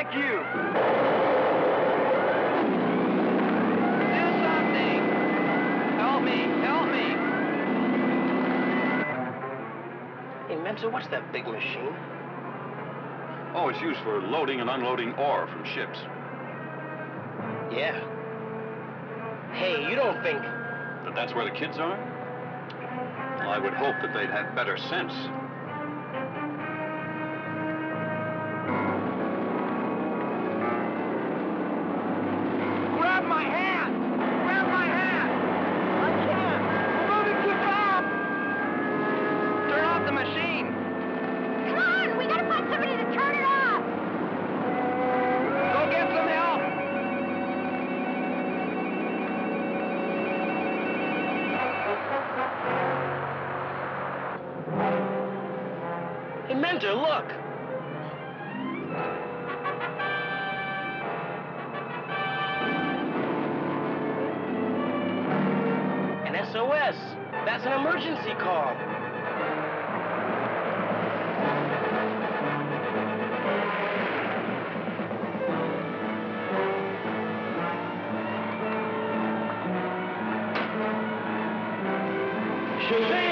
like you. Do something. Help me, help me. Hey, Mentor, what's that big machine? Oh, it's used for loading and unloading ore from ships. Yeah. Hey, you don't think... But that's where the kids are? Well, I would hope that they'd have better sense. Grab my hand! Grab my hand! I can't! We're moving too fast! Turn off the machine! Come on! We gotta find somebody to turn it off! Go get some help! Hey, Mentor, look! An SOS! That's an emergency call! Shazam!